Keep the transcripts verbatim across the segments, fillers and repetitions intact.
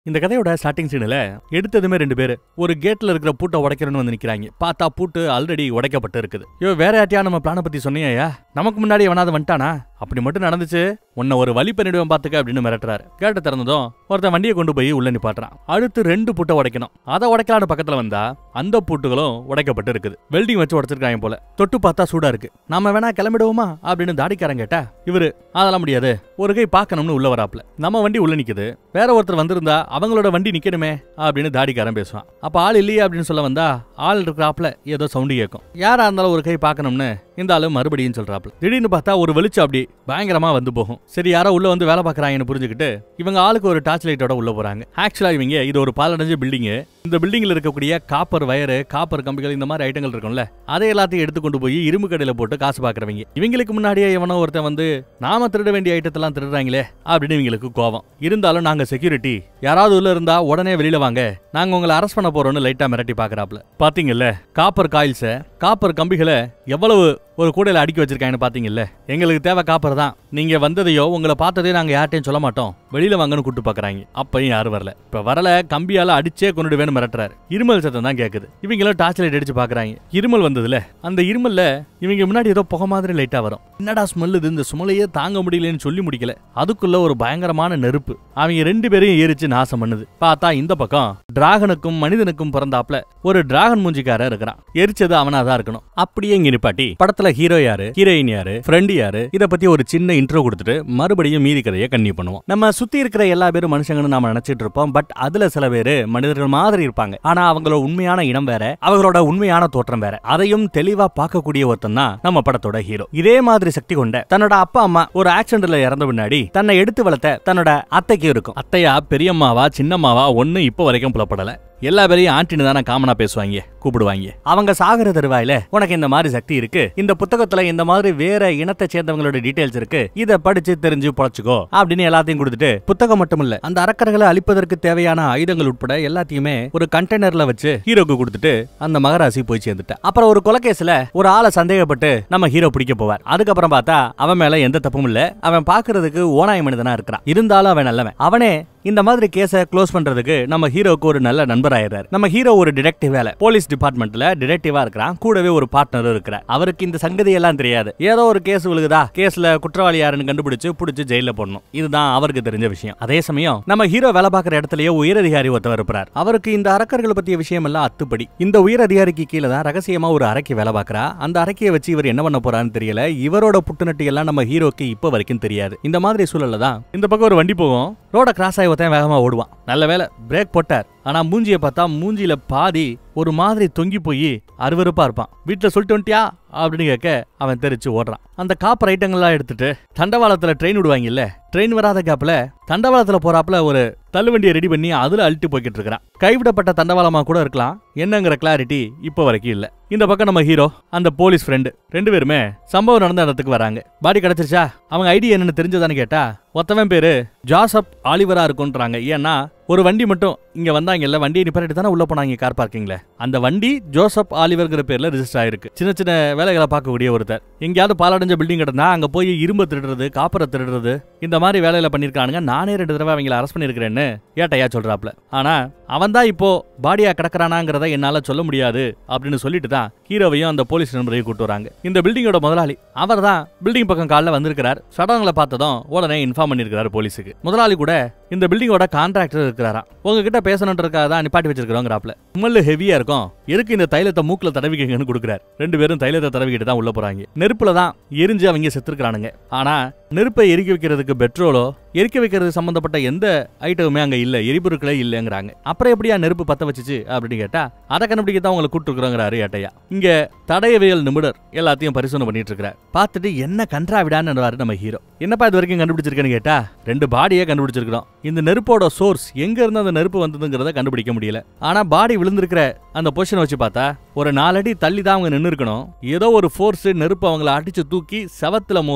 இந்த கதையோட ஸ்டார்டிங் சீன்ல எடுத்ததுமே ரெண்டு பேர் ஒரு கேட்ல இருக்கிற பூட்டை உடைக்கிறன்னு வந்து நிக்கிறாங்க. பார்த்தா பூட்டு ஆல்ரெடி உடைக்கப்பட்டு இருக்குது. ஐயோ வேற யார்ட்டியா நம்ம பிளான பத்தி சொன்னியா? நமக்கு முன்னாடி எவனாவது வந்துட்டானா? அப்படி மட்டும் நடந்துச்சு, உன்னை ஒரு வழி பண்ணிடுவேன் பாத்துக்க அப்படின்னு மிரட்டுறாரு. கேட்ட திறந்ததும் ஒருத்தன் வண்டியை கொண்டு போய் உள்ள நிப்பாட்டுறான். அடுத்து ரெண்டு பூட்டை உடைக்கணும். அதை உடைக்கலான்னு பக்கத்துல வந்தா அந்த பூட்டுகளும் உடைக்கப்பட்டு இருக்குது. வெல்டிங் வச்சு உடைச்சிருக்காங்க போல. தொட்டு பார்த்தா சூடா இருக்கு. நாம வேணா கிளம்பிடுவோமா அப்படின்னு தாடிக்காரன் கேட்டா இவரு அதெல்லாம் முடியாது, ஒரு கை பாக்கணும்னு உள்ள வராப்ல. நம்ம வண்டி உள்ள நிக்குது, வேற ஒருத்தர் வந்திருந்தா அவங்களோட வண்டி நிக்கணுமே அப்படின்னு தாடிக்காரன் பேசுவான். அப்ப ஆள் இல்லையே அப்படின்னு சொல்ல வந்தா ஆள் இருக்கிறாப்ல ஏதோ சவுண்டு கேட்கும். யாரா இருந்தாலும் ஒரு கை பாக்கணும்னு இந்த ஆளு மறுபடியும் சொல்றாப்ல. திடீர்னு பார்த்தா ஒரு வெளிச்சம் அப்படி பயங்கரமா வந்து போகும். சரி யாரோ உள்ள வந்து வேலை பாக்குறாங்கன்னு புரிஞ்சுக்கிட்டு இவங்க ஆளுக்கு ஒரு டார்ச் லைட்டோட உள்ள போறாங்க. ஆக்சுவலா இவங்க இது ஒரு பாலடைஞ்ச பில்டிங். இந்த பில்டிங்ல இருக்கக்கூடிய காப்பர் வயரு, காப்பர் கம்பிகள், இந்த மாதிரி ஐட்டங்கள் இருக்கும்ல, அதை எல்லாத்தையும் எடுத்து கொண்டு போய் இரும்பு கடையில போட்டு காசு பாக்குறவங்க. இவங்களுக்கு முன்னாடியே எவனோ ஒருத்தன் வந்து நாம திருட வேண்டிய ஐட்டத்தெல்லாம் திருடுறாங்களே அப்படின்னு இவங்களுக்கு கோவம். இருந்தாலும் நாங்க செக்யூரிட்டி, யாராவது உள்ள இருந்தா உடனே வெளியில வாங்க, நாங்க உங்களை அரெஸ்ட் பண்ண போறோம்னு லைட்டா மிரட்டி பாக்குறாப்ல. பாத்தீங்கல்ல காப்பர் காயில்ஸ, காப்பர் கம்பிகளை எவ்வளவு ஒரு கூடையில அடுக்கி வச்சிருக்காங்கன்னு பாத்தீங்கல்ல. எங்களுக்கு தேவை காப்பர் தான். நீங்க வந்ததையோ உங்களை பார்த்ததையோ நாங்க யார்ட்டையும் சொல்ல மாட்டோம், வெளியில வாங்கன்னு கூட்டு பாக்குறாங்க. அப்பயும் யாரும் வரல. இப்ப வரல, கம்பியால அடிச்சே கொண்டுடுவேன்னு மிரட்டுறாரு. இருமல் சத்தம் தான் கேக்குது. இவங்களும் டார்ச் லைட் அடிச்சு பாக்குறாங்க. இருமல் வந்ததுல அந்த இருமல்ல இவங்க முன்னாடி ஏதோ புகை மாதிரி லைட்டா வரும். என்னடா ஸ்மெல் இது, இந்த சுமலையே தாங்க முடியலன்னு சொல்லி முடிக்கல. அதுக்குள்ள ஒரு பயங்கரமான நெருப்பு அவங்க ரெண்டு பேரையும் ஏறிச்சு நாசம் பண்ணுது. பார்த்தா இந்த பக்கம் டிராகனுக்கும் மனிதனுக்கும் பிறந்தாப்ல ஒரு டிராகன் மூஞ்சிக்கார இருக்கிறான். எரிச்சது அவனாதான் இருக்கணும். அப்படியே இங்க நிப்பாட்டி படத்துல ஹீரோ யாரு, ஹீரோயின் யாரு, ஃப்ரெண்ட் யாரு, இத பத்தி ஒரு சின்ன இன்ட்ரோ கொடுத்துட்டு மறுபடியும் மீதி கதையை கன்டினியூ பண்ணுவோம். நம்ம சுத்தி இருக்கிற எல்லா பேரும் மனுஷங்கன்னு நாம நினைச்சிட்டு இருப்போம். பட் அதுல சில பேரு மனிதர்கள் மாதிரி இருப்பாங்க. ஆனா அவங்களோட உண்மையான இனம் வேற, அவங்களோட உண்மையான தோற்றம் வேற. அதையும் தெளிவா பார்க்கக்கூடிய ஒருத்தன் தான் நம்ம படத்தோட ஹீரோ. இதே மாதிரி சக்தி கொண்ட தன்னோட அப்பா அம்மா ஒரு ஆக்சிடென்ட்ல இறந்த பின்னாடி தன்னை எடுத்து வளர்த்த தன்னோட அத்தைக்கு இருக்கும். அத்தையா பெரியம்மாவா சின்னம்மாவா ஒன்னு இப்ப வரைக்கும் புலப்படல. எல்லா பேரையும் ஆண்டின்னு தானே காமனா பேசுவாங்க, கூப்பிடுவாங்க. அவங்க சாகர தருவாயில உனக்கு இந்த மாதிரி சக்தி இருக்கு, இந்த புத்தகத்துல இந்த மாதிரி வேற இனத்தை சேர்ந்தவங்களோட டீடைல்ஸ் இருக்கு, இத படிச்சு தெரிஞ்சு பொழைச்சுக்கோ அப்படின்னு எல்லாத்தையும் கொடுத்துட்டு, புத்தகம் மட்டும் இல்ல அந்த அரக்கர்களை அழிப்பதற்கு தேவையான ஆயுதங்கள் உட்பட எல்லாத்தையுமே ஒரு கண்டெய்னர்ல வச்சு ஹீரோக்கு கொடுத்துட்டு அந்த மகராசி போய் சேர்ந்துட்டா. அப்புறம் ஒரு கொலைகேஸ்ல ஒரு ஆளை சந்தேகப்பட்டு நம்ம ஹீரோ பிடிக்க போவார். அதுக்கப்புறம் பார்த்தா அவன் மேல எந்த தப்பும் இல்ல, அவன் பாக்குறதுக்கு ஓனாய் மனிதனா இருக்கிறான். இருந்தாலும் அவன் நல்லவன். அவனே இந்த மாதிரி கேஸை க்ளோஸ் பண்றதுக்கு நம்ம ஹீரோக்கு ஒரு நல்ல நண்பர் ஆயிடுறாரு. நம்ம ஹீரோ ஒரு டிடெக்டிவ் வேலை, போலீஸ் டிபார்ட்மெண்ட்ல டிடெக்டிவா இருக்கிறான். கூடவே ஒரு பார்ட்னரும் இருக்கிறார். அவருக்கு இந்த சங்கதி எல்லாம் தெரியாது. ஏதோ ஒரு கேஸ் விழுகுதா, கேஸ்ல குற்றவாளி யாருன்னு கண்டுபிடிச்சு புடிச்சு ஜெயில போடணும், இதுதான் அவருக்கு தெரிஞ்ச விஷயம். அதே சமயம் நம்ம ஹீரோ வேலை பார்க்குற இடத்துலயே உயரதிகாரி ஒருத்தவர் இருப்பார். அவருக்கு இந்த அரக்கர்கள் பத்திய விஷயம் எல்லாம் அத்துப்படி. இந்த உயரதிகாரிக்கு கீழே தான் ரகசியமா ஒரு அறைக்கு வேலை பார்க்கறா. அந்த அறைக்கையை வச்சு இவர் என்ன பண்ண போறான்னு தெரியல. இவரோட புட்டுநட்டி எல்லாம் நம்ம ஹீரோக்கு இப்ப வரைக்கும் தெரியாது. இந்த மாதிரி சூழல்ல தான் இந்த பக்கம் ஒரு வண்டி போகும். ரோட கிராஸ் ஆகி ஒருத்தன் வேகமா ஓடுவான். நல்ல வேலை பிரேக் போட்டார். ஆனா மூஞ்சிய பார்த்தா மூஞ்சில பாதி ஒரு மாதிரி தொங்கி போய் அருவருப்பா இருப்பான். வீட்டுல சொல்லிட்டு வந்துட்டியா அப்படின்னு கேட்க அவன் தெரிச்சு ஓடுறான். அந்த காப்பர் ஐட்டங்கள்லாம் எடுத்துட்டு தண்டவாளத்துல ட்ரெயின் விடுவாங்கல்ல, ட்ரெயின் வராத கேப்ல தண்டவாளத்துல போறாப்புல ஒரு தள்ளுவண்டியை ரெடி பண்ணி அதுல அழுட்டு போய்கிட்டு இருக்கிறான். கைவிடப்பட்ட தண்டவாளமா கூட இருக்கலாம், என்னங்கிற கிளாரிட்டி இப்ப வரைக்கும் இல்ல. இந்த பக்கம் நம்ம ஹீரோ அந்த போலீஸ் ஃப்ரெண்டு ரெண்டு பேருமே சம்பவம் நடந்த இடத்துக்கு வராங்க. பாடி கிடைச்சிருச்சா, அவங்க ஐடி என்னன்னு தெரிஞ்சதான்னு கேட்டா ஒருத்தவன் பேரு ஜோசப் ஆலிவரா இருக்கும்ன்றாங்க. ஏன்னா ஒரு வண்டி மட்டும் இங்க வந்தாங்கல்ல, வண்டியை நிப்பாட்டி தானே உள்ள போனாங்க கார் பார்க்கிங்ல. அந்த வண்டி ஜோசப் ஆலிவர்ங்கிற பேர்ல ரெஜிஸ்டர் ஆயிருக்கு. சின்ன சின்ன வேலைகளை பார்க்கக்கூடிய ஒருத்தர். எங்கேயாவது பாலடைஞ்ச பில்டிங் கிடந்தா அங்க போய் இரும்பு திருடுறது, காப்பரை திருடுறது, இந்த மாதிரி வேலையில பண்ணிருக்கானுங்க. நானே ரெண்டு தடவை அவங்களை அரெஸ்ட் பண்ணிருக்கிறேன்னு ஏட்டையா சொல்றாப்ல. ஆனா அவன் தான் இப்போ பாடியா கிடக்குறானாங்கிறத என்னால சொல்ல முடியாது அப்படின்னு சொல்லிட்டு தான் ஹீரோவையும் அந்த போலீஸ் நண்பரையும் கூட்டு வராங்க. இந்த பில்டிங்கோட முதலாளி அவர் தான் பில்டிங் பக்கம் காலைல வந்திருக்கிறார். சடங்களை பார்த்ததும் உடனே இன்ஃபார்ம் பண்ணிருக்கிறார் போலீஸுக்கு. முதலாளி கூட இந்த பில்டிங்கோட கான்ட்ராக்டர் இருக்கிறாராம். உங்ககிட்ட பேசணுன்றதுக்காக தான் நிப்பாட்டி வச்சிருக்கிறோங்கிறாப்ல. ஸ்மெல் ஹெவியா இருக்கும், எதுக்கு இந்த தைலத்தை மூக்குல தடவிக்கங்கன்னு கொடுக்குறாரு. ரெண்டு பேரும் தைலத்தை தடவிக்கிட்டு தான் உள்ள போறாங்க. நெருப்புல தான் எரிஞ்சு அவங்க செத்துருக்கானுங்க. ஆனா நெருப்பை எரிக்க வைக்கிறதுக்கு பெட்ரோலோ எரிக்க வைக்கிறது சம்பந்தப்பட்ட எந்த ஐட்டமுமே அங்க இல்ல, எரிபொருட்களே இல்லங்கிறாங்க. அப்புறம் எப்படியா நெருப்பு பத்த வச்சுச்சு அப்படின்னு கேட்டா அதை கண்டுபிடிக்கத்தான் உங்களை கூப்பிட்டுருக்கிறாரு ஏட்டையா. இங்க தடயவியல் நிபுணர் எல்லாத்தையும் பரிசோதனை பண்ணிட்டு இருக்கிறார். பார்த்துட்டு என்ன கன்றாவிடான்னு நம்ம ஹீரோ. என்னப்பா இது வரைக்கும் கண்டுபிடிச்சிருக்கேன்னு கேட்டா ரெண்டு பாடியே கண்டுபிடிச்சிருக்கிறோம். இந்த நெருப்போட சோர்ஸ் எங்க இருந்து அந்த நெருப்பு வந்ததுங்கிறத கண்டுபிடிக்க முடியல. ஆனா பாடி விழுந்திருக்கிற அந்த பொசிஷனை வச்சு பார்த்தா ஒரு நாலடி தள்ளி தான் அவங்க நின்று இருக்கணும். ஏதோ ஒரு ஃபோர்ஸ் நெருப்பு அவங்களை அடிச்சு தூக்கி செவத்துல மோதி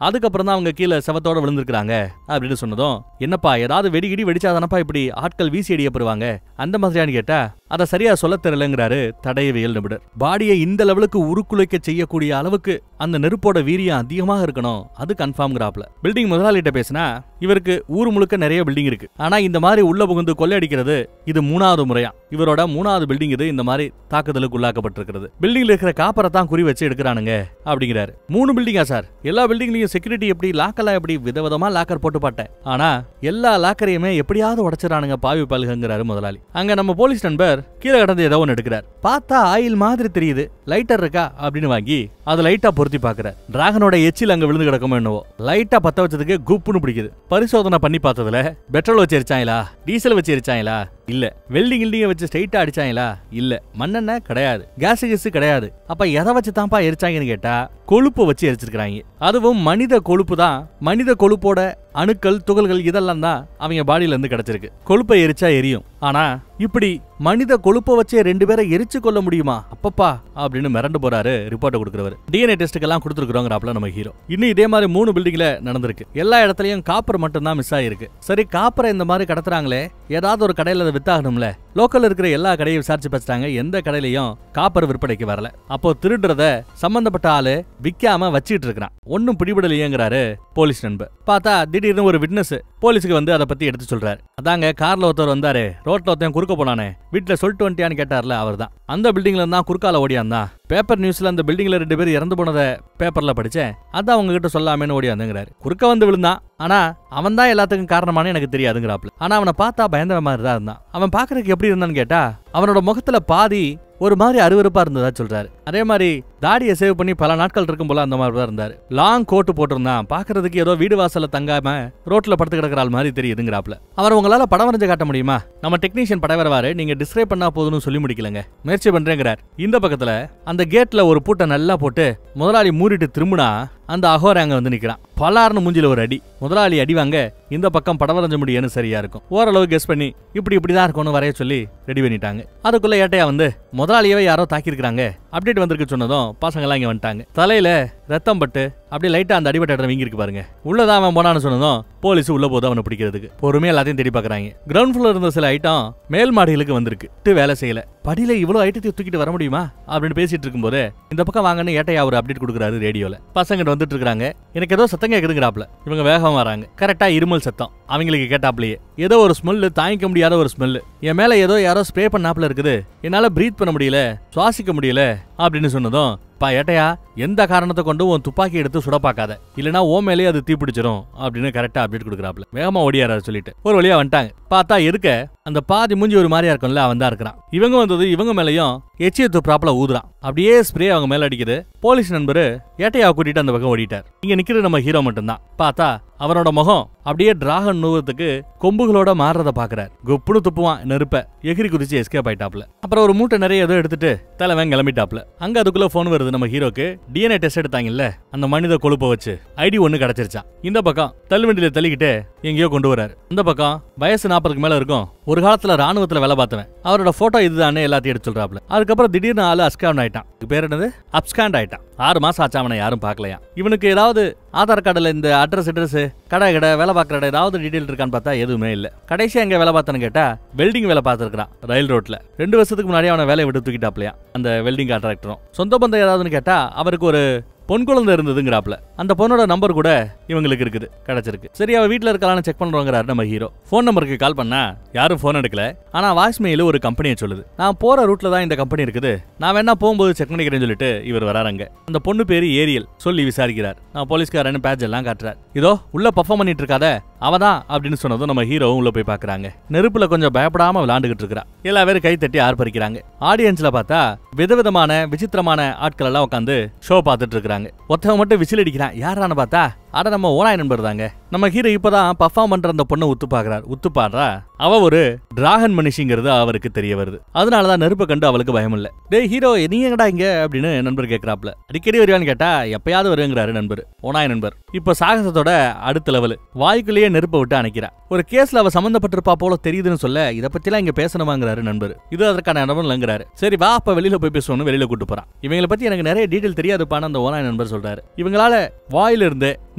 அதுக்கப்புறம் தான் அவங்க கீழே செவத்தோட விழுந்திருக்காங்க அப்படின்னு சொன்னதும், என்னப்பா ஏதாவது வெடிகிடி வெடிச்சாதானப்பா இப்படி ஆட்கள் வீசி அடியப்படுவாங்க, அந்த மாதிரியான்னு கேட்டா அதை சரியா சொல்ல தெரியலங்கிறாரு தடயவியல் நிபுணர். பாடியை இந்த லெவலுக்கு உருக்குலைக்க செய்யக்கூடிய அளவுக்கு அந்த நெருப்போட வீரியம் அதிகமாக இருக்கணும், அது கன்ஃபார்ம்ங்கறாப்ல. பில்டிங் முதலாளிட்ட பேசினா, இவருக்கு ஊர் முழுக்க நிறைய பில்டிங் இருக்கு, ஆனா இந்த மாதிரி உள்ள புகுந்து கொள்ளையடிக்கிறது இது மூணாவது முறையா. இவரோட மூணாவது பில்டிங் இது இந்த மாதிரி தாக்குதலுக்கு உள்ளாக்கப்பட்டிருக்கிறது. பில்டிங்ல இருக்கிற காப்பரை தான் குறி வச்சு எடுக்கிறானுங்க அப்படிங்கிறாரு. மூணு பில்டிங்கா சார்? எல்லா பில்டிங்லயும் செக்யூரிட்டி எப்படி, லாக்கெல்லாம் எப்படி விதவிதமா லாக்கர் போட்டு பாட்டேன், ஆனா எல்லா லாக்கரையுமே எப்படியாவது உடைச்சிடறானுங்க பாவி பல்குங்கிறாரு முதலாளி. அங்க நம்ம போலீஸ் நண்பர் கீழே கடந்து ஏதோ ஒன்னு எடுக்கிறார். பார்த்தா ஆயில் மாதிரி தெரியுது, லைட்டர் இருக்கா அப்படின்னு வாங்கி அது லைட்டா பொருத்தி பாக்குறார். டிராகனோட எச்சில் அங்க விழுந்து கிடக்குமோ என்னவோ, லைட்டா பத்த வச்சதுக்கு குப்புன்னு பிடிக்குது. பரிசோதனை பண்ணி பார்த்ததுல பெட்ரோல் வச்சு எரிச்சாங்களா, டீசல் வச்சு எரிச்சாங்களா, இல்ல வெல்டிங் கில்டிங்க வச்சு ஸ்ட்ரைட்டா அடிச்சாங்களா, இல்ல மண்ணெண்ணெய் கிடையாது, கேஸ் கேஸ் கிடையாது, அப்ப எதை வச்சு தான்ப்பா எரிச்சாங்கன்னு கேட்டா கொழுப்பு வச்சு எரிச்சிருக்காங்க. அதுவும் மனித கொழுப்பு தான். மனித கொழுப்போட அணுக்கள் துகள்கள் இதெல்லாம் தான் அவங்க பாடியில இருந்து கிடைச்சிருக்கு. கொழுப்பை எரிச்சா எரியும், ஆனா இப்படி மனித கொழுப்பை வச்சே ரெண்டு பேரை எரிச்சு கொள்ள முடியுமா அப்பப்பா அப்படின்னு மிரண்டு போறாரு ரிப்போர்ட் கொடுக்கிறவர். டிஎன்ஏ டெஸ்ட்டுக்கு எல்லாம் கொடுத்துருக்கிறோங்கிறாப்ல நம்ம ஹீரோ. இன்னும் இதே மாதிரி மூணு பில்டிங்ல நடந்திருக்கு. எல்லா இடத்துலயும் காப்பர் மட்டும் தான் மிஸ் ஆயிருக்கு. சரி, காப்பரை இந்த மாதிரி கடத்துறாங்களே, ஏதாவது ஒரு கடையில அதை வித்தாகணும்ல. லோக்கல் இருக்கிற எல்லா கடையும் விசாரிச்சு பார்த்தாங்க, எந்த கடையிலையும் காப்பர் விற்பனைக்கு வரல. அப்போ திருடுறத சம்பந்தப்பட்ட ஆளு விக்காம வச்சிட்டு இருக்கிறான், ஒன்னும் பிடிபடலையேங்கிறாரு போலீஸ் நண்பர். பார்த்தா திடீர்னு ஒரு விட்னஸ் போலீஸுக்கு வந்து அதை பத்தி எடுத்து சொல்றாரு. அதாங்க கார்ல ஒருத்தர் வந்தாரு, ரோட்ல ஒருத்தன் குறுக்க போனானே, வீட்டுல சொல்லிட்டு வந்துட்டியான்னு கேட்டார்ல, அவர் தான். அந்த பில்டிங்ல இருந்தா குறுக்கால ஓடியாந்தான். பேப்பர் நியூஸ்ல அந்த பில்டிங்ல ரெண்டு பேர் இறந்து போனதை பேப்பர்ல படிச்சேன், அதான் அவங்க கிட்ட சொல்லாமேன்னு ஓடியாந்துங்கிறாரு. குறுக்க வந்து விழுந்தான், ஆனா அவன் தான் எல்லாத்துக்கும் காரணமான எனக்கு தெரியாதுங்கிறாப்ல. ஆனா அவனை பார்த்தா பயந்த மாதிரி தான் இருந்தான். அவன் பாக்குறதுக்கு எப்படி இருந்தான்னு கேட்டா அவனோட முகத்துல பாதி ஒரு மாதிரி அருவருப்பா இருந்ததா சொல்றாரு. அதே மாதிரி தாடியை சேவ் பண்ணி பல நாட்கள் இருக்கும் போல அந்த மாதிரி தான் இருந்தாரு. லாங் கோட்டு போட்டிருந்தான், பாக்குறதுக்கு ஏதோ வீடு வாசல்ல தங்காம ரோட்ல படுத்து கிடக்கிற ஆள் மாதிரி தெரியுதுங்கிறாப்ல. அவர் உங்களால படம் வரைஞ்சு காட்ட முடியுமா? நம்ம டெக்னீஷியன் படம் வரவாரு, நீங்க டிஸ்கிரைப் பண்ணா போதும்னு சொல்லி முடிக்கலங்க, முயற்சி பண்றேங்கிறார். இந்த பக்கத்துல அந்த கேட்ல ஒரு பூட்டை நல்லா போட்டு முதலாளி மூடிட்டு திரும்பினா அந்த அகோராங்க வந்து நிக்கிறான். பலார்னு மூஞ்சில ஒரு அடி. முதலாளி அடிவாங்க, இந்த பக்கம் படம் வரைஞ்ச முடியும்னு சரியா இருக்கும். ஓரளவு கெஸ் பண்ணி இப்படி இப்படிதான் இருக்கும்னு வரைய சொல்லி ரெடி பண்ணிட்டாங்க. அதுக்குள்ள ஏட்டையா வந்து முதலாளியவே யாரோ தாக்கிருக்காங்க அப்டேட் வந்திருக்கு சொன்னதும் பசங்க எல்லாம் இங்க வந்துட்டாங்க. தலையில ரத்தம் பட்டு அப்படியே லைட்டா அந்த அடிபட்ட இடம் வீங்கி இருக்கு பாருங்க. உள்ளதான் அவன் போனான்னு சொன்னதும் போலீஸ் உள்ள போது அவனை பிடிக்கிறதுக்கு பொறுமையா எல்லாத்தையும் தேடி பாக்குறாங்க. கிரவுண்ட் ஃப்ளோர் இருந்த சில ஐட்டம் மேல் மாடிகளுக்கு வந்திருக்கு, வேலை செய்யல. படியில இவ்வளவு ஐட்டத்தையும் தூக்கிட்டு வர முடியுமா அப்படின்னு பேசிட்டு இருக்கும் போது இந்த பக்கம் வாங்கன்னு ஏட்டையா ஒரு அப்டேட் கொடுக்குறாரு ரேடியோல. பசங்க வந்துட்டு இருக்காங்க, எனக்கு ஏதோ சத்தம் கேக்குதுங்கிறாப்ல. இவங்க வேகம் வராங்க, கரெக்டா இருமல் சத்தம் அவங்களுக்கு கேட்டாப்லயே. ஏதோ ஒரு ஸ்மெல்லு, தாங்கிக்க முடியாத ஒரு ஸ்மெல்லு. என் மேல ஏதோ யாரோ ஸ்ப்ரே பண்ணாப்ல இருக்குது, என்னால பிரீத் பண்ண முடியல, சுவாசிக்க முடியல அப்படின்னு சொன்னதும், பா ஏட்டையா எந்த காரணத்தை கொண்டு உன் துப்பாக்கி எடுத்து சுட பாக்காத, இல்லனா ஓ மேலே அது தீப்பிடிச்சிரும் அப்படின்னு கரெக்டா அப்டேட் கொடுக்குறாப்ல. வேகமா ஓடியாரு சொல்லிட்டு ஒரு வழியா வந்துட்டாங்க. பார்த்தா எதுக்க அந்த பாதி மூஞ்சி ஒரு மாதிரியா இருக்கும்ல, அவன் தான் இருக்கிறான். இவங்க வந்தது இவங்க மேலையும் எச்சிய துப்புறாப்ல ஊதுறான். அப்படியே ஸ்ப்ரே அவங்க மேல அடிக்குது. போலீஸ் நண்பரு ஏட்டையா கூட்டிட்டு அந்த பக்கம் ஓடிட்டார். இங்க நிக்கிறது நம்ம ஹீரோ மட்டும்தான். பார்த்தா அவரோட முகம் அப்படியே டிராகன் நூறதுக்கு கொம்புகளோட மாறுறத பாக்குறாரு. குப்புனு துப்புவான் நெருப்ப, எகிரி குதிச்சு எஸ்கேப் ஆயிட்டாப்ல. அப்புறம் ஒரு மூட்டை நிறைய ஏதோ எடுத்துட்டு தலைவன் கிளம்பிட்டாப்ல. அங்க அதுக்குள்ள போன் வருது நம்ம ஹீரோக்கு. டிஎன்ஏ டெஸ்ட் எடுத்தாங்கல்ல, அந்த மனித கொழுப்பை வச்சு ஐடி ஒண்ணு கிடைச்சிருச்சான். இந்த பக்கம் தள்ளுவண்டியில தள்ளிக்கிட்டு எங்கேயோ கொண்டு வராரு. இந்த பக்கம் வயசு நாற்பதுக்கு மேல இருக்கும், ஒரு காலத்துல ராணுவத்துல வேலை பார்த்தவன். அவரோட போட்டோ இதுதானே எல்லாத்தையும் எடுத்து சொல்றாப்ல. அதுக்கப்புறம் திடீர்னு ஆளு அஸ்காண்ட் ஆயிட்டான். பேர் என்னது? அப்ஸ்காண்ட் ஆயிட்டான். ஆறு மாசம் ஆச்சு அவனை யாரும் பார்க்கலையா. இவனுக்கு ஏதாவது ஆதார் கார்டுல இந்த அட்ரஸ் அட்ரஸ் கடை கடை வேலை பார்க்கற இடம் ஏதாவது டீடைல் இருக்கான்னு பார்த்தா எதுவுமே இல்ல. கடைசியா எங்க வேலை பார்த்தான்னு கேட்டா வெல்டிங் வேலை பார்த்திருக்கான் ரயில் ரோட்ல. ரெண்டு வருஷத்துக்கு முன்னாடி அவனை வேலையை விட்டு தூக்கிட்டாப்லையா அந்த வெல்டிங் கான்ட்ராக்டரும். சொந்த பந்தம் ஏதாவதுன்னு கேட்டா அவருக்கு ஒரு பொன் குழந்தை இருந்ததுங்கிறாப்ல. அந்த பொண்ணோட நம்பர் கூட இவங்களுக்கு இருக்குது, கிடைச்சிருக்கு. சரி, அவ வீட்டுல இருக்கலாம்னு செக் பண்றோங்கிறாரு நம்ம ஹீரோ. போன் நம்பருக்கு கால் பண்ணா யாரும் போன் எடுக்கல. ஆனா வாய்ஸ் மெயில் ஒரு கம்பெனியை சொல்லுது. நான் போற ரூட்ல தான் இந்த கம்பெனி இருக்குது, நான் வேணா போகும்போது செக் பண்ணிக்கிறேன்னு சொல்லிட்டு இவர் வராங்க. அந்த பொண்ணு பேரு ஏரியல் சொல்லி விசாரிக்கிறார். நான் போலீஸ்காரன்னு பேட்ச் எல்லாம் காட்டுறாரு. இதோ உள்ள பர்ஃபார்ம் பண்ணிட்டு இருக்காத அவதான் அப்படின்னு சொன்னதும் நம்ம ஹீரோவும் உள்ள போய் பாக்குறாங்க. நெருப்புல கொஞ்சம் பயப்படாம விளையாண்டுகிட்டு இருக்கா. எல்லா பேரும் கை தட்டி ஆர்ப்பரிக்கிறாங்க. ஆடியன்ஸ்ல பார்த்தா விதவிதமான விசித்திரமான ஆட்கள் எல்லாம் உட்காந்து ஷோ பார்த்துட்டு இருக்காங்க. ஒருத்தவன் மட்டும் விசில் அடிக்கிறான். யாரான்னு பார்த்தா அட நம்ம ஓனாய் நண்பர் தாங்க. நம்ம ஹீரோ இப்பதான் பர்ஃபார்ம் பண்ற அந்த பொண்ணை உத்து பாக்குறாரு. உத்து பாடுறா அவ ஒரு டிராகன் மனுஷிங்கிறது அவருக்கு தெரிய வருது. அதனாலதான் நெருப்பை கண்டு அவளுக்கு பயம் இல்ல. டேய் ஹீரோ, நீ எங்கடா இங்க அப்படின்னு நண்பர் கேட்கறாப்ல. அடிக்கடி வருவான்னு கேட்டா எப்பயாவது வருங்கிறாரு நண்பர், ஓனாய் நண்பர். இப்ப சாகசத்தோட அடுத்த லெவல், வாய்க்குள்ளேயே நெருப்பை விட்டு அணைக்கிறா. ஒரு கேஸ்ல அவ சம்பந்தப்பட்டிருப்பா போல தெரியுதுன்னு சொல்ல இதை பத்தி எல்லாம் இங்க பேசணுமாங்கிறாரு நண்பர். இது அதற்கான இடம் இல்லங்கிறாரு. சரி வா அப்ப வெளியில போய் பேசணும்னு வெளியில கூட்டு போறான். இவங்களை பத்தி எனக்கு நிறைய டீடைல் தெரியாதுப்பான்னு அந்த ஓனாய் நண்பர் சொல்றாரு. இவங்களால வாயில இருந்து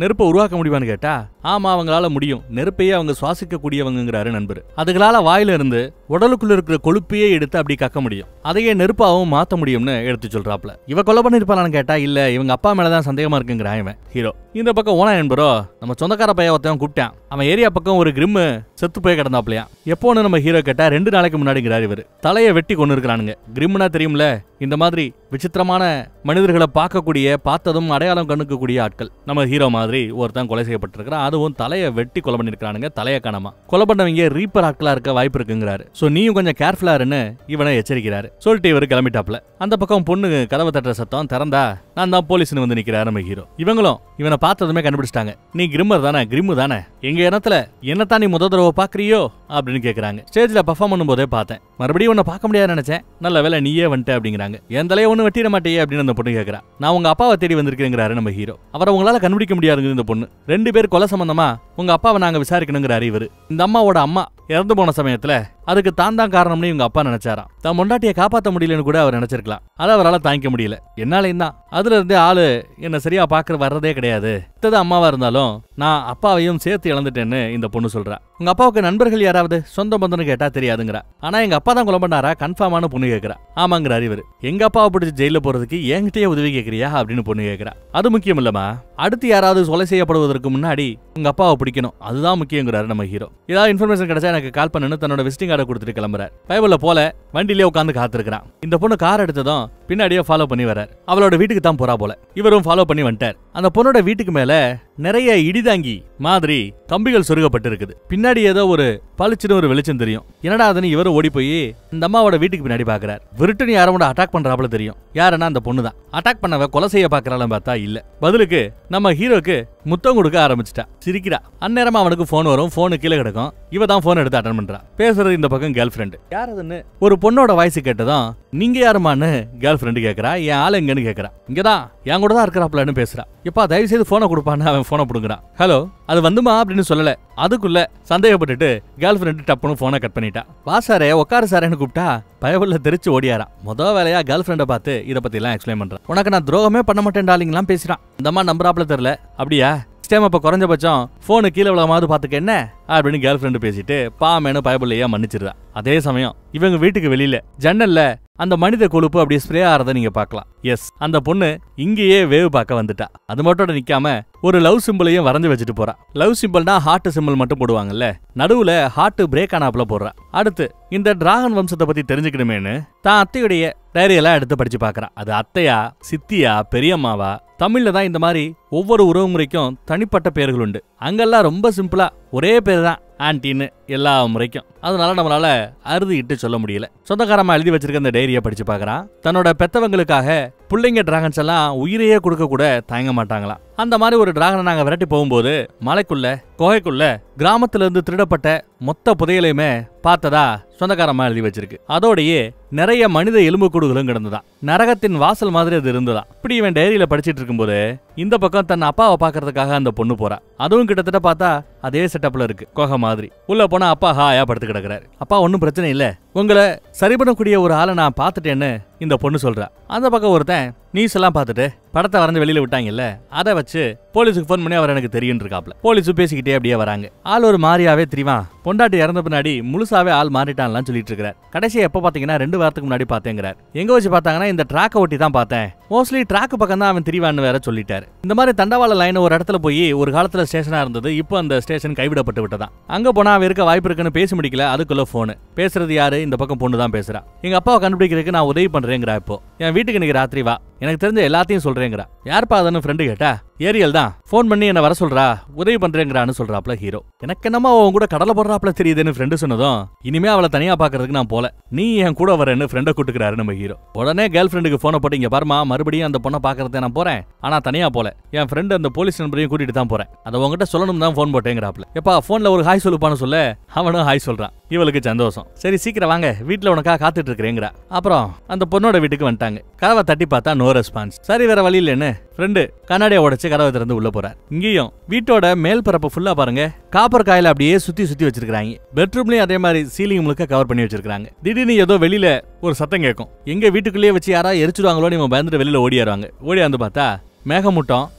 நெருப்பை உருவாக்க முடியுமான்னு கேட்டா ஆமா அவங்களால முடியும், நெருப்பையே அவங்க சுவாசிக்க கூடியவங்கிறாரு நண்பர். அதுகளால வாயில இருந்து உடலுக்குள்ள இருக்கிற கொழுப்பையே எடுத்து அப்படி கக்க முடியும், அதையே நெருப்பாவும் மாத்த முடியும்னு எடுத்து சொல்றாப்ல. இவ கொலை பண்ணிருப்பானு கேட்டா இல்ல இவங்க அப்பா மேலதான் சந்தேகமா இருக்குங்கிறான் இவன் ஹீரோ. இந்த பக்கம் ஓனா நண்பரோ நம்ம சொந்தக்கார பையன் ஒருத்தவன் கூப்பிட்டான். அவன் ஏரியா பக்கம் ஒரு கிரிம் செத்து போய் கிடந்தாப்லையா. எப்போன்னு நம்ம ஹீரோ கேட்டா ரெண்டு நாளைக்கு முன்னாடிங்கிறார் இவர். தலையை வெட்டி கொண்டு இருக்கிறானுங்க. கிரிம்னா தெரியும்ல, இந்த மாதிரி விசித்திரமான மனிதர்களை பார்க்கக்கூடிய பார்த்ததும் அடையாளம் கண்ணுக்கக்கூடிய ஆட்கள். நம்ம ஹீரோ மாதிரி ஒருத்தன் கொலை செய்யப்பட்டிருக்கிறான், அதுவும் தலையை வெட்டி கொலை பண்ணிருக்கானுங்க. தலையை காணாம. கொலை பண்ணவங்க ரீப்பர் ஆட்களா இருக்க வாய்ப்பு இருக்குங்கிறாரு. சோ நீயும் கொஞ்சம் கேர்ஃபுல்லா இருன்னு இவனை எச்சரிக்கிறாரு. சொல்லிட்டு இவரு கிளம்பிட்டாப்ல. அந்த பக்கம் பொண்ணு கதவை தட்டுற சத்தம் திறந்தா நான் தான் போலீஸ்னு வந்து நிக்கிறாரு நம்ம ஹீரோ. இவங்களும் இவனை பார்த்ததுமே கண்டுபிடிச்சிட்டாங்க. நீ கிரிம்மர் தானே, கிரிம்மு தானே, எங்க இடத்துல என்னத்தான் நீ முத தடவை பாக்குறியோ அப்படின்னு கேக்குறாங்க. ஸ்டேஜ்ல பெர்ஃபார்ம் பண்ணும் போதே பார்த்தேன், மறுபடியும் உன்னை பார்க்க முடியாது நினைச்சேன், நல்ல வேலை நீயே வந்துட்ட அப்படிங்கிறாங்க. என் தலையை ஒண்ணு வெட்டிட மாட்டேயே அப்படின்னு அந்த பொண்ணு கேட்கறா. நான் உங்க அப்பாவை தேடி வந்திருக்கேங்கிறாரு நம்ம ஹீரோ. அவரை உங்களால கண்டுபிடிக்க முடியாதுங்க இந்த பொண்ணு. ரெண்டு பேர் கொலை சம்பந்தமா உங்க அப்பாவை நாங்க விசாரிக்கணுங்கிறாரு இவரு. இந்த அம்மாவோட அம்மா இறந்து போன சமயத்துல அதுக்கு தான் தான் காரணம்னு இவங்க அப்பா நினைச்சாராம். தான் பொண்டாட்டியை காப்பாற்ற முடியலன்னு கூட அவர் நினைச்சிருக்கலாம். அதை அவரால் தாங்கிக்க முடியல. என்னாலையும் தான் அதுல இருந்து ஆளு என்ன சரியா பாக்குற வர்றதே கிடையாது. இத்தது அம்மாவா இருந்தாலும் நான் அப்பாவையும் சேர்த்து இழந்துட்டேன்னு இந்த பொண்ணு சொல்றா. உங்க அப்பாவுக்கு நண்பர்கள் யாராவது சொந்த பந்தம்னு கேட்டா தெரியாதுங்கிறா. ஆனா எங்க அப்பா தான் கொலை பண்ணாரா கன்ஃபார்மான பொண்ணு கேட்கறா. ஆமாங்கிறாரு இவரு. எங்க அப்பாவை பிடிச்சி ஜெயில போறதுக்கு என்கிட்டயே உதவி கேட்கறியா அப்படின்னு பொண்ணு கேட்கறா. அது முக்கியம் இல்லமா, அடுத்து யாராவது கொலை செய்யப்படுவதற்கு முன்னாடி உங்க அப்பாவை பிடிக்கணும், அதுதான் முக்கியங்கிறாரு நம்ம ஹீரோ. ஏதாவது இன்ஃபர்மேஷன் கிடைச்சா எனக்கு கால் பண்ணுன்னு தன்னோட விசிட்டிங் கார்டை கொடுத்துட்டு கிளம்புறாரு. பைபிள்ல போல வண்டியிலே உட்காந்து காத்திருக்கிறான். இந்த பொண்ணு கார் எடுத்ததும் பின்னாடியே ஃபாலோ பண்ணி வர்றார். அவளோட வீட்டுக்கு தான் போறா போல. இவரும் ஃபாலோ பண்ணி வந்துட்டார். அந்த பொண்ணோட வீட்டுக்கு மேல நிறைய இடிதாங்கி மாதிரி கம்பிகள் சொருகப்பட்டு இருக்குது. பின்னாடி ஏதோ ஒரு பளிச்சுன்னு ஒரு வெளிச்சம் தெரியும். என்னடா அதுன்னு இவரும் ஓடி போய் இந்த அம்மாவோட வீட்டுக்கு பின்னாடி பாக்குறாரு. விருட்டுன்னு யாரோட அட்டாக் பண்றாப்புல தெரியும். யாருன்னா அந்த பொண்ணு தான். அட்டாக் பண்ணவ கொலை செய்ய பாக்குறாலும் பார்த்தா இல்ல. பதிலுக்கு நம்ம ஹீரோக்கு முத்தம் கொடுக்க ஆரம்பிச்சிட்டா. சிரிக்கிறா. அந்நேரமா அவனுக்கு போன் வரும். போனு கீழே கிடக்கும். இவ தான் போன் எடுத்து அட்டன் பண்றா. பேசுறது இந்த பக்கம் கேர்ள் ஃபிரெண்ட். யாருதுன்னு ஒரு பொண்ணோட வாய்ஸ் கேட்டதும் நீங்க யாருமான்னு கேர்ள் ஃபிரெண்ட் கேக்குறா. என் ஆளு எங்கன்னு கேக்குறா. இங்கதான் என் கூட தான் இருக்கிறாப்லன்னு பேசுறா. எப்பா தயவு செய்து போனை கொடுப்பான்னு அவன் போனை புடுங்குறான். ஹலோ அது வந்துமா அப்படின்னு சொல்லல. அதுக்குள்ள சந்தேகப்பட்டுட்டு கேர்ள் ஃபிரெண்ட் டப்புன்னு போனை கட் பண்ணிட்டா. வா சாரே உட்காரு சாரேன்னு கூப்பிட்டா பயவுள்ள தெரிச்சு ஓடியாரா. முதல் வேலையா கேர்ள் ஃபிரெண்டை பார்த்து இதை பத்தி எல்லாம் எக்ஸ்பிளைன் பண்றான். உனக்கு நான் துரோகமே பண்ண மாட்டேன் டாலிங்லாம் பேசுறான். இந்த அம்மா நம்புறாப்ல தெரியல. அப்படியா ஸ்டேம் அப்ப குறைஞ்சபட்சம் போனு கீழே விழாமாவது பாத்துக்க என்ன அப்படின்னு கேர்ள் ஃபிரெண்ட் பேசிட்டு பாமேனு பயபுள்ளையா மன்னிச்சிருந்தா. அதே சமயம் இவங்க வீட்டுக்கு வெளியில ஜன்னல்ல அந்த மனித கொழுப்பு அப்படியே ஸ்ப்ரே ஆறத நீங்க பாக்கலாம். எஸ் அந்த பொண்ணு இங்கேயே வேவ் பார்க்க வந்துட்டா. அது மட்டும் நிக்காம ஒரு லவ் சிம்பிளையும் வரைஞ்சு வச்சுட்டு போறா. லவ் சிம்பிள்னா ஹார்ட் சிம்பிள் மட்டும் போடுவாங்கல்ல, நடுவுல ஹார்ட் பிரேக் ஆனாப்ல போடுறா. அடுத்து இந்த டிராகன் வம்சத்தை பத்தி தெரிஞ்சுக்கணுமேனு தான் அத்தையுடைய டைரியெல்லாம் எடுத்து படிச்சு பாக்குறா. அது அத்தையா சித்தியா பெரியம்மாவா? தமிழ்ல தான் இந்த மாதிரி ஒவ்வொரு உறவு முறைக்கும் தனிப்பட்ட பெயர்கள் உண்டு. அங்கெல்லாம் ரொம்ப சிம்பிளா ஒரே பேர் தான் ஆன்டின்னு எல்லா முறைக்கும். அதனால நம்மளால அறுதிட்டு சொல்ல முடியல. சொந்தக்காரமா எழுதி வச்சிருக்க அந்த டைரியை படிச்சு பாக்குறான். தன்னோட பெத்தவங்களுக்காக பிள்ளைங்க டிராகன்ஸ் எல்லாம் உயிரையே கொடுக்க கூட தயங்க மாட்டாங்களாம். அந்த மாதிரி ஒரு டிராகனை நாங்க விரட்டி போகும்போது மலைக்குள்ள குகைக்குள்ள கிராமத்துல இருந்து திருடப்பட்ட மொத்த புதையலையுமே பார்த்ததா சொந்தக்காரமா எழுதி வச்சிருக்கு. அதோடையே நிறைய மனித எலும்புக்கூடுகளும் கிடந்துதான். நரகத்தின் வாசல் மாதிரி அது இருந்துதான். இப்படி இவன் டைரியில படிச்சிட்டு இருக்கும்போது இந்த பக்கம் தன் அப்பாவை பாக்குறதுக்காக அந்த பொண்ணு போறா. அதுவும் கிட்டத்தட்ட பார்த்தா அதே செட்டப்ல இருக்கு. குகை மாதிரி உள்ள போனா அப்பா ஹாயா படுத்து கிடக்குறாரு. அப்பா ஒன்னும் பிரச்சனை இல்ல, உங்களை சரி பண்ணக்கூடிய ஒரு ஆளை நான் பாத்துட்டேன்னு இந்த பொண்ணு சொல்றா. அந்த பக்கம் ஒருத்தன் நியூஸ் எல்லாம் பார்த்துட்டு படத்தை வரைஞ்சு வெளியில விட்டாங்கல்ல, அதை வச்சு போலீஸுக்கு போன் பண்ணி அவர் எனக்கு தெரியும் இருக்காப்ல. போலீஸு பேசிக்கிட்டே அப்படியே வராங்க. ஆள் ஒரு மாறியாவே தெரியுமா, பொண்டாட்டி இறந்த பின்னாடி முழுசாவே ஆள் மாறிட்டான்லாம் சொல்லிட்டு இருக்காரு. கடைசியா எப்ப பாத்தீங்கன்னா ரெண்டு வாரத்துக்கு முன்னாடி பாத்தேங்கிறார். எங்க வச்சு பார்த்தாங்கன்னா இந்த ட்ராக்கை ஒட்டி தான் பார்த்தேன். மோஸ்ட்லி ட்ராக் பக்கம் தான் அவன் திரிவான்னு வேற சொல்லிட்டாரு. இந்த மாதிரி தண்டவாள லைன் ஒரு இடத்துல போய் ஒரு காலத்துல ஸ்டேஷனா இருந்தது. இப்போ அந்த ஸ்டேஷன் கைவிடப்பட்டு விட்டதான். அங்க போனா அவன் இருக்க வாய்ப்பு இருக்குன்னு பேசி முடிக்கல. அதுக்குள்ள போனு பேசுறது யாரு? இந்த பக்கம் பொண்ணு தான் பேசுறா. எங்க அப்பாவை கண்டுபிடிக்கிறதுக்கு நான் உதவி பண்றேங்கிறா. இப்போ என் வீட்டுக்கு இன்னைக்கு ராத்திரி வா, எனக்கு தெரிஞ்ச எல்லாத்தையும் சொல்றேங்கிறா. யார்ப்பா அதன்னு ஃப்ரெண்டு கேட்டா ஏரியல் தான் போன் பண்ணி என்ன வர சொல்றா, உதவி பண்றேங்கிறான்னு சொல்றாப்ல ஹீரோ. எனக்கு என்னமா அவன் கூட கடலை போடுறாப்ல தெரியுதுன்னு ஃப்ரெண்டு சொன்னதும் இனிமே அவளை தனியா பாக்குறதுக்கு நான் போல, நீ என் கூட வரேன்னு ஃப்ரெண்டை கூட்டுக்கிறாரு நம்ம ஹீரோ. உடனே கேர்ள் ஃப்ரெண்டுக்கு போனை போட்டு இங்க பாருமா மறுபடியும் அந்த பொண்ணை பாக்குறத நான் போறேன், ஆனா தனியா போல, என் ஃப்ரெண்டு அந்த போலீஸ் நம்பரையும் கூட்டிட்டு தான் போறேன், அதை உங்ககிட்ட சொல்லணும் தான் போன் போட்டேங்கிறாப்ல. எப்பா போன்ல ஒரு ஹாய் சொல்லுப்பான்னு சொல்ல அவனும் ஹாய் சொல்றான். இவளுக்கு சந்தோஷம். சரி சீக்கிரம் வாங்க, வீட்டுல உனக்காக காத்துட்டு இருக்கிறேங்கிறா. அப்புறம் அந்த பொண்ணோட வீட்டுக்கு வந்துட்டாங்க. கதவை தட்டி பார்த்தா நோ ரெஸ்பான்ஸ். சரி வேற வழி இல்லைன்னு ஃப்ரெண்டு கண்ணாடியை உடைச்சு கதவை திறந்து உள்ள போறார். இங்கேயும் வீட்டோட மேல் பரப்பு ஃபுல்லா பாருங்க காப்பர் காயில அப்படியே சுத்தி சுத்தி வச்சிருக்காங்க. பெட்ரூம்லயும் அதே மாதிரி சீலிங் முழுக்க கவர் பண்ணி வச்சிருக்காங்க. திடீர்னு ஏதோ வெளியில ஒரு சத்தம் கேட்கும். எங்க வீட்டுக்குள்ளேயே வச்சு யாரா எரிச்சுடுவாங்களோ இவன் பயந்துட்டு வெளியில ஓடியாருவாங்க. ஓடியாந்து பார்த்தா மேகமூட்டம்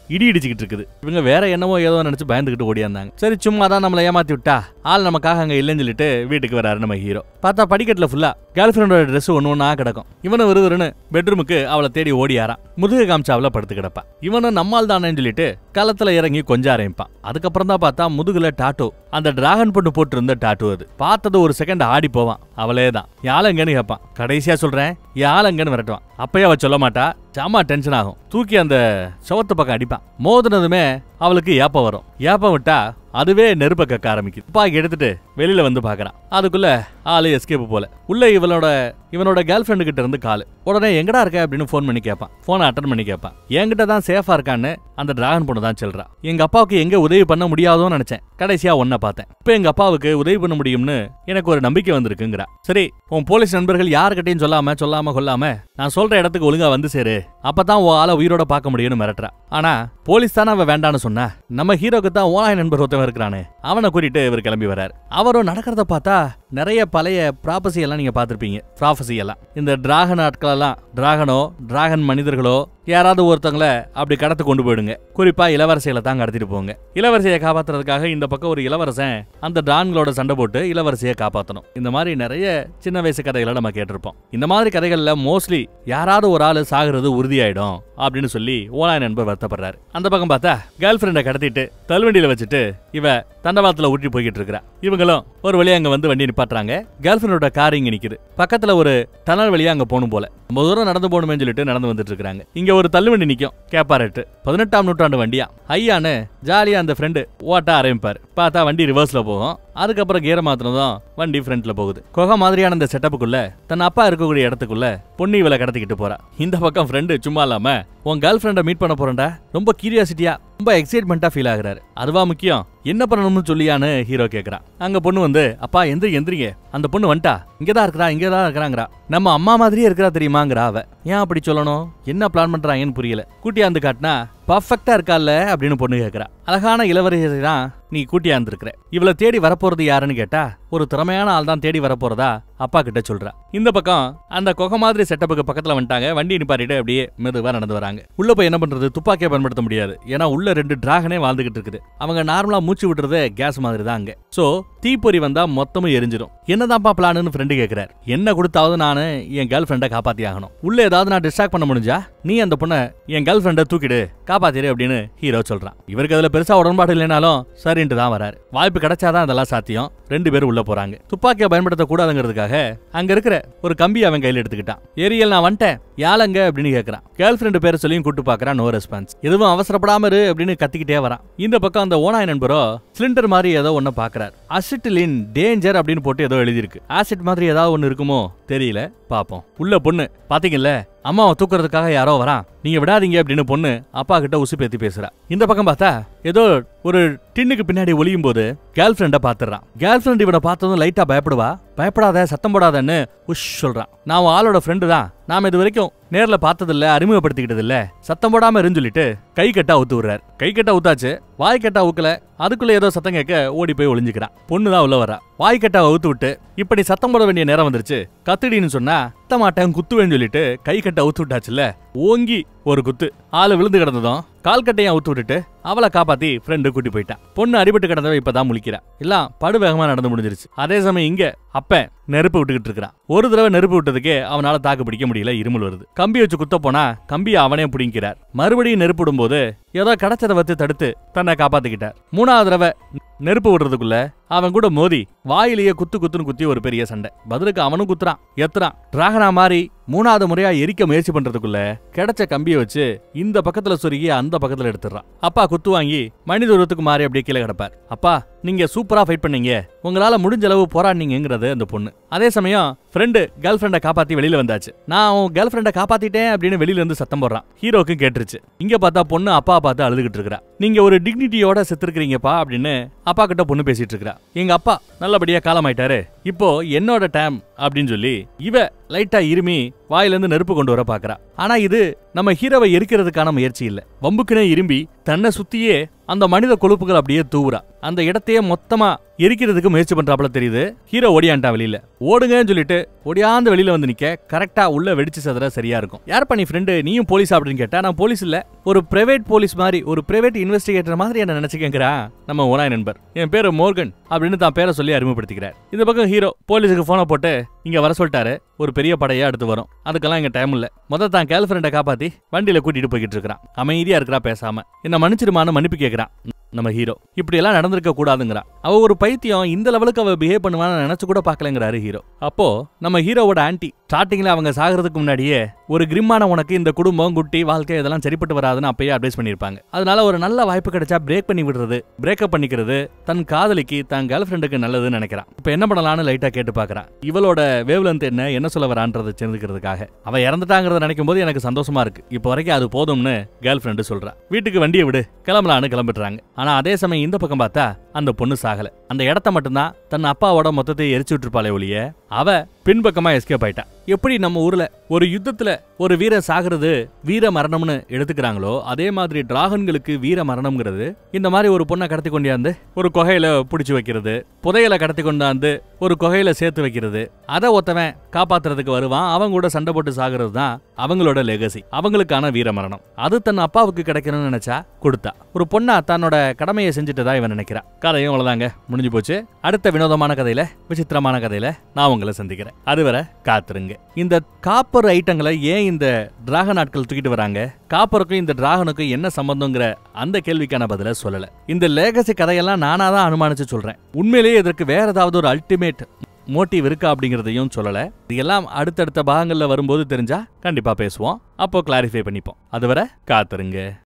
இடி இடிச்சுக்கிட்டு இருக்குது. இவங்க வேற என்னவோ ஏதோ நினைச்சு பயந்துகிட்டு ஓடியாந்தாங்க. சரி சும்மா தான் நம்மள ஏமாத்தி விட்டா ஆள் நமக்காக அங்க இல்லைன்னு சொல்லிட்டு வீட்டுக்கு வராரு நம்ம ஹீரோ. பார்த்தா படிக்கட்டுல ஃபுல்லா கேர்ள் ஃபிரெண்டோட ட்ரெஸ் ஒன்னு ஒன்னா கிடக்கும். இவனும் விறுவிறுன்னு பெட்ரூமுக்கு அவளை தேடி ஓடியாரான். முதுகு காமிச்சாவில படுத்து கிடப்பா. இவனும் நம்மால் தானேன்னு சொல்லிட்டு களத்துல இறங்கி கொஞ்சம் ஆரம்பிப்பான். அதுக்கப்புறம் தான் பார்த்தா முதுகுல டாட்டோ, அந்த டிராகன் பொண்ணு போட்டு இருந்த டாட்டோ. அது பார்த்தது ஒரு செகண்ட் ஆடி போவான். அவளே தான் யாழங்கன்னு கேட்பான். கடைசியா சொல்றேன் யாழங்கன்னு விரட்டுவான். அப்பயே அவ சொல்ல மாட்டா. சாமா டென்ஷன் ஆகும். தூக்கி அந்த சவத்து பக்கம் அடிப்பான். மோதினதுமே அவளுக்கு ஏப்ப வரும். ஏப்ப விட்டா அதுவே நெருப்ப கக்க ஆரம்பிக்குது. துப்பாக்கி எடுத்துட்டு வெளியில வந்து பாக்குறான். அதுக்குள்ள ஆளு எஸ்கேப் போல. உள்ள இவளோட இவனோட கேர்ள் ஃபிரெண்டு கிட்ட இருந்து காலு. உடனே எங்கடா இருக்க அப்படின்னு போன் பண்ணி கேட்பான். போனை அட்டன் பண்ணி கேட்பான். என்கிட்ட தான் சேஃபா இருக்கான்னு அந்த டிராகன் பொண்ணு தான் சொல்றா. எங்க அப்பாவுக்கு எங்க உதவி பண்ண முடியாதோன்னு நினைச்சேன். கடைசியா ஒன்ன பார்த்தேன். இப்ப எங்க அப்பாவுக்கு உதவி பண்ண முடியும்னு எனக்கு ஒரு நம்பிக்கை வந்திருக்குங்கிறா. சரி உன் போலீஸ் நண்பர்கள் யாருக்கிட்டையும் சொல்லாம சொல்லாம கொல்லாம நான் சொல்ற இடத்துக்கு ஒழுங்கா வந்து சேரு. அப்பதான் உன் ஆளை உயிரோட பார்க்க முடியும்னு மிரட்டுறா. ஆனா போலீஸ் தானே அவ வேண்டான்னு சொன்னா. நம்ம ஹீரோக்கு தான் ஓனாய் நண்பர் ஒருத்தவன் இருக்கிறானே, அவனை கூட்டிட்டு இவர் கிளம்பி வராரு. அவரும் நடக்கிறத பார்த்தா நிறைய பழைய ப்ராபசி எல்லாம் நீங்க பாத்திருப்பீங்க. ப்ராபசி எல்லாம் இந்த டிராகன் ஆட்கள் எல்லாம் டிராகனோ டிராகன் மனிதர்களோ யாராவது ஒருத்தவங்களை அப்படி கடத்து கொண்டு போயிடுங்க. குறிப்பா இளவரசிகளை தான் கடத்திட்டு போங்க. இளவரசியை காப்பாத்துறதுக்காக இந்த பக்கம் ஒரு இளவரசன் அந்த டிரான்களோட சண்டை போட்டு இளவரசியை காப்பாற்றணும். இந்த மாதிரி நிறைய சின்ன வயசு கதைகளை நம்ம கேட்டிருப்போம். இந்த மாதிரி கதைகள்ல மோஸ்ட்லி யாராவது ஒரு ஆளு சாகுறது உறுதியாயிடும் அப்படின்னு சொல்லி ஓனாய் நண்பர் வருத்தப்படுறாரு. அந்த பக்கம் பார்த்தா கேர்ள் ஃபிரெண்டை கடத்திட்டு தள்ளுவண்டியில வச்சுட்டு இவ தண்டவாளத்துல ஊட்டி போய்கிட்டு இருக்கிறா. இவங்களும் ஒரு வழியா அங்க வந்து வண்டி நிப்பாட்டுறாங்க. கேர்ள் ஃபிரெண்டோட கார் இங்க நிக்குது. பக்கத்துல ஒரு டனல் வழியா அங்க போகணும் போல. ரொம்ப தூரம் நடந்து போகணுமே சொல்லிட்டு நடந்து வந்துட்டு இருக்காங்க. இங்க ஒரு தள்ளுவண்டி நிக்கும். கேப்பாரெட்டு பதினெட்டாம் நூற்றாண்டு வண்டியா. ஐயான்னு ஜாலியா அந்த ஃப்ரெண்டு ஓட்ட ஆரம்பிப்பாரு. பார்த்தா வண்டி ரிவர்ஸ்ல போகும். அதுக்கப்புறம் கீரை மாத்தினதும் வண்டி ஃப்ரண்ட்ல போகுது. குகை மாதிரியான இந்த செட்டப்புக்குள்ள தன் அப்பா இருக்கக்கூடிய இடத்துக்குள்ள பொண்ணு இவளை கடத்திக்கிட்டு போறா. இந்த பக்கம் ஃப்ரெண்டு சும்மா இல்லாம உன் கேர்ள் ஃபிரெண்டை மீட் பண்ண போறேன்டா ரொம்ப கியூரியாசிட்டியா ரொம்ப எக்ஸைட்மெண்டா ஃபீல் ஆகுறாரு. அதுவா முக்கியம், என்ன பண்ணணும்னு சொல்லியான்னு ஹீரோ கேக்குறான். அங்க பொண்ணு வந்து அப்பா எந்திரி எந்திரிங்க, அந்த பொண்ணு வந்துட்டா, இங்கதான் இருக்கிறா இங்கதான் இருக்கிறாங்கிறா. நம்ம அம்மா மாதிரியே இருக்கிறா தெரியுமாங்கிறா. அவ ஏன் அப்படி சொல்லணும், என்ன பிளான் பண்றாங்கன்னு புரியல. கூட்டியாந்து காட்டினா பர்ஃபெக்டா இருக்கால அப்படின்னு பொண்ணு கேக்குறா. அழகான இளவரசி தான் நீ கூட்டியாந்து இருக்கிற. இவளை தேடி வரப்போறது யாருன்னு கேட்டா ஒரு திறமையான ஆள் தான் தேடி வரப்போறதா அப்பா கிட்ட சொல்றா. இந்த பக்கம் அந்த கொகை மாதிரி செட்டப்புக்கு பக்கத்துல வந்துட்டாங்க. வண்டி நிப்பாட்டிட்டு அப்படியே மெதுவா நடந்து வராங்க. உள்ள போய் என்ன பண்றது, துப்பாக்கியை பயன்படுத்த முடியாது. ஏன்னா உள்ள ரெண்டு டிராகனே வாழ்ந்துகிட்டு இருக்குது. அவங்க நார்மலா மூச்சு விடுறது கேஸ் மாதிரி தான் அங்க. சோ தீப்பொறி வந்தா மொத்தமும் எரிஞ்சிடும். என்னதான்ப்பா பிளான்னு ஃப்ரெண்டு கேக்குறாரு. என்ன கொடுத்தாவது நானு என் கேர்ள் ஃபிரெண்டை காப்பாத்தி ஆகணும். உள்ள ஏதாவது நான் டிஸ்ட்ராக்ட் பண்ண முடிஞ்சா நீ அந்த பொண்ணை என் கேர்ள் ஃபிரெண்டை தூக்கிடு காப்பாத்திரு அப்படின்னு ஹீரோ சொல்றான். இவருக்கு அதுல பெருசா உடன்பாடு இல்லைனாலும் சரின்ட்டு தான் வராரு. வாய்ப்பு கிடைச்சாதான் அதெல்லாம் சாத்தியம். ரெண்டு பேரும் உள்ள போறாங்க. துப்பாக்கியை பயன்படுத்த கூடாதுங்கிறதுக்காக அங்க இருக்கிற ஒரு கம்பி அவன் கையில எடுத்துக்கிட்டான். ஏரியல் நான் வந்துட்டேன் யாழங்க அப்படின்னு கேக்குறான். கேர்ள் ஃபிரெண்டு பேரை சொல்லியும் கூட்டு பாக்குறான். No response. எதுவும் அவசரப்படாம இரு அப்படின்னு கத்திக்கிட்டே வரான். இந்த பக்கம் அந்த ஓனாய் நண்பரோ சிலிண்டர் மாதிரி ஏதோ ஒன்னு பாக்குறாரு. அசிட்டிலின் டேஞ்சர் அப்படின்னு போட்டு ஏதோ எழுதிருக்கு. ஆசிட் மாதிரி ஏதாவது ஒன்னு இருக்குமோ தெரியல, பாப்போம். உள்ள பொண்ணு பாத்தீங்கல்ல, அம்மாவை தூக்குறதுக்காக யாரோ வரான், நீங்க விடாதீங்க அப்படின்னு பொண்ணு அப்பா கிட்ட உசு பேத்தி பேசுறா. இந்த பக்கம் பார்த்தா ஏதோ ஒரு டின்னுக்கு பின்னாடி ஒளியும் போது கேர்ள் ஃபிரெண்ட பாத்துறான். கேர்ள் ஃபிரெண்ட் இவனை பார்த்ததும் லைட்டா பயப்படுவா. பயப்படாத சத்தம் போடாதன்னு உஷ் சொல்றான். நான் ஆளோட ஃப்ரெண்டு தான், நாம இது வரைக்கும் நேர்ல பார்த்ததில்ல, அறிமுகப்படுத்திக்கிட்டது இல்ல, சத்தம் போடாம இருந்து சொல்லிட்டு கை கட்டா ஊத்து விடுறாரு. கை கட்டா ஊத்தாச்சு, வாய் கட்டா ஊக்கல. அதுக்குள்ள ஏதோ சத்தம் கேட்க ஓடி போய் ஒளிஞ்சுக்கிறான். பொண்ணுதான் உள்ள வரா. வாய் கட்டா ஊத்து விட்டு இப்படி சத்தம் போட வேண்டிய நேரம் வந்துருச்சு, கத்துடின்னு சொன்னா சத்த மாட்டேன் குத்துவேன்னு சொல்லிட்டு கை கட்டா ஊத்து விட்டாச்சுல்ல, ஓங்கி ஒரு குத்து. ஆளு விழுந்து கிடந்ததும் கால் கட்டையா ஊத்து விட்டுட்டு அவளை காப்பாத்தி ஃப்ரெண்டு கூட்டி போயிட்டான். பொண்ணு அடிபட்டு கிடந்தவ இப்பதான் முழிக்கிறா. எல்லாம் படு வேகமா நடந்து முடிஞ்சிருச்சு. அதே சமயம் இங்க அப்ப நெருப்பு விட்டுக்கிட்டு இருக்கிறான். ஒரு தடவை நெருப்பு விட்டதுக்கே அவனால தாக்கு பிடிக்க முடியல, இருமல் வருது. கம்பி வச்சு குத்த போனா கம்பியை அவனே பிடிக்கிறார். மறுபடியும் நெருப்பு விடும்போது ஏதோ கிடைச்சதை வச்சு தடுத்து தன்னை காப்பாத்திக்கிட்டார். மூணாவது தடவை நெருப்பு விடுறதுக்குள்ள அவன் கூட மோதி வாயிலேயே குத்து குத்துன்னு குத்தி ஒரு பெரிய சண்டை. பதிலுக்கு அவனும் குத்துறான், எத்துறான். டிராகனா மாறி மூணாவது முறையா எரிக்க முயற்சி பண்றதுக்குள்ள கிடைச்ச கம்பியை வச்சு இந்த பக்கத்துல சொருகி அந்த பக்கத்துல எடுத்துறான். அப்பா குத்து வாங்கி மனித உருவத்துக்கு மாறி அப்படியே கீழே கிடப்பார். அப்பா நீங்க சூப்பரா ஃபைட் பண்ணீங்க, உங்களால முடிஞ்ச அளவு போராடினீங்கிறது அந்த பொண்ணு. அதே சமயம் ஃப்ரெண்டு கேர்ள் ஃபிரெண்டை காப்பாத்தி வெளியில வந்தாச்சு. நான் அவன் கேர்ள் ஃபிரெண்டை காப்பாத்திட்டேன் அப்படின்னு வெளியில இருந்து சத்தம் போடுறான். ஹீரோக்கு கேட்டுருச்சு. இங்க பார்த்தா பொண்ணு அப்பா பார்த்து அழுதுகிட்டு இருக்கா. நீங்க ஒரு டிக்னிட்டியோட செத்துருக்கீங்கப்பா அப்படின்னு அப்பா கிட்ட பொண்ணு பேசிட்டு இருக்கா. எங்க அப்பா நல்லபடியா காலமாயிட்டாரு, இப்போ என்னோட டைம் அப்படின்னு சொல்லி இவ லைட்டா இருமி வாயிலிருந்து நெருப்பு கொண்டு வர பாக்குறா. ஆனா இது நம்ம ஹீரோவை எரிக்கிறதுக்கான முயற்சி இல்ல. வம்புக்குனே இரும்பி தன்னை சுத்தியே அந்த மனித கொழுப்புகள் அப்படியே தூவுறா. அந்த இடத்தையே மொத்தமா எரிக்கிறதுக்கு முயற்சி பண்றாப்புல தெரியுது. ஹீரோ ஓடியான்டா வெளியில. ஓடுங்கன்னு சொல்லிட்டு ஒடியாந்து வெளியில வந்து நிக்க கரெக்டா உள்ள வெடிச்சு சதுர சரியா இருக்கும். யார் பண்ணி ஃப்ரெண்டு நீயும் போலீஸ் அப்படின்னு கேட்டா நான் போலீஸ் இல்ல, ஒரு பிரைவேட் போலீஸ் மாதிரி ஒரு பிரைவேட் இன்வெஸ்டிகேட்டர் மாதிரி என்ன நினைச்சுக்கேங்கிறா நம்ம ஓனாய் நண்பர். என் பேரு மோர்கன் அப்படின்னு தான் பேரை சொல்லி அறிமுகப்படுத்திக்கிறார். இந்த பக்கம் ஹீரோ போலீஸுக்கு போனை போட்டு இங்க வர சொல்லிட்டாரு, ஒரு பெரிய படையா அடுத்து வரும், அதுக்கெல்லாம் இங்க டைம் இல்ல. முதல் தான் கேர்ள் ஃப்ரெண்டை காப்பாத்தி வண்டியில கூட்டிட்டு போய்கிட்டு இருக்கிறான். அமைதியா இருக்கிறா, பேசாம என்ன மன்னிச்சிருமான்னு மன்னிப்பு கேட்கிறான் நம்ம ஹீரோ. இப்படி எல்லாம் நடந்திருக்க கூடாதுங்கிறா. அவ ஒரு பைத்தியம், இந்த லெவலுக்கு அவ பிஹேவ் பண்ணுவான்னு நினைச்சு கூட பாக்கலங்கிறாரு ஹீரோ. அப்போ நம்ம ஹீரோவோட ஆன்டி ஸ்டார்டிங்ல அவங்க சாகிறதுக்கு முன்னாடியே ஒரு கிரிமான உனக்கு இந்த குடும்பம் குட்டி வாழ்க்கை இதெல்லாம் சரிப்பட்டு வராதுன்னு அப்பயே அட்வைஸ் பண்ணிருப்பாங்க. அதனால ஒரு நல்ல வாய்ப்பு கிடைச்சா பிரேக் பண்ணி விடுறது, பிரேக்கப் பண்ணிக்கிறது தன் காதலிக்கு தன் கேர்ள் ஃப்ரெண்டுக்கு நல்லதுன்னு நினைக்கிறான். இப்ப என்ன பண்ணலாம்னு லைட்டா கேட்டு பாக்குறான். இவளோட வேவ்லென்த் என்ன என்ன சொல்ல வரான்றதை தெரிஞ்சுக்கிறதுக்காக. அவ இறந்துட்டாங்கிறத நினைக்கும் போது எனக்கு சந்தோஷமா இருக்கு, இப்ப வரைக்கும் அது போதும்னு கேர்ள் ஃப்ரெண்டு சொல்றா. வீட்டுக்கு வண்டியை விடு கிளம்பலான்னு கிளம்பிடுறாங்க. ஆனா அதே சமயம் இந்த பக்கம் பார்த்தா அந்த பொண்ணு சாகல. அந்த இடத்த மட்டும்தான் தன் அப்பாவோட மொத்தத்தை எரிச்சு விட்டுருப்பாளே ஒழிய அவ பின்பக்கமா எஸ்கேப் ஆயிட்டா. எப்படி நம்ம ஊர்ல ஒரு யுத்தத்துல ஒரு வீரன் சாகிறது வீர மரணம்னு எடுத்துக்கிறாங்களோ அதே மாதிரி டிராகன்களுக்கு வீர மரணம்ங்கிறது இந்த மாதிரி ஒரு பொண்ணை கடத்தி கொண்டாந்து ஒரு குகையில புடிச்சு வைக்கிறது, புதையலை கடத்தி கொண்டாந்து ஒரு குகையில சேர்த்து வைக்கிறது, அதை ஒருத்தவன் காப்பாத்துறதுக்கு வருவான், அவங்க கூட சண்டை போட்டு சாகிறது தான் அவங்களோட லெகசி, அவங்களுக்கான வீர மரணம். அது தன் அப்பாவுக்கு கிடைக்கணும்னு நினைச்சா கொடுத்தா. ஒரு பொண்ணா தன்னோட கடமையை செஞ்சுட்டதா இவன் நினைக்கிறா. கதையும் அவ்வளவுதாங்க, முடிஞ்சு போச்சு. அடுத்த வினோதமான கதையில விசித்திரமான கதையில நான் உங்களை சந்திக்கிறேன். அதுவரை காத்துருங்க. இந்த காப்பர் ஐட்டங்களை ஏன் இந்த டிராகன் ஆட்கள் தூக்கிட்டு வராங்க, காப்பருக்கும் இந்த டிராகனுக்கும் என்ன சம்பந்தங்கிற அந்த கேள்விக்கான பதில சொல்லல. இந்த லேகசி கதையெல்லாம் நானா தான் அனுமானிச்சு சொல்றேன். உண்மையிலேயே இதற்கு வேற ஏதாவது ஒரு அல்டிமேட் மோட்டிவ் இருக்கா அப்படிங்கறதையும் சொல்லல. இதெல்லாம் அடுத்தடுத்த பாகங்கள்ல வரும்போது தெரிஞ்சா கண்டிப்பா பேசுவோம், அப்போ கிளாரிஃபை பண்ணிப்போம். அதுவரை காத்துருங்க.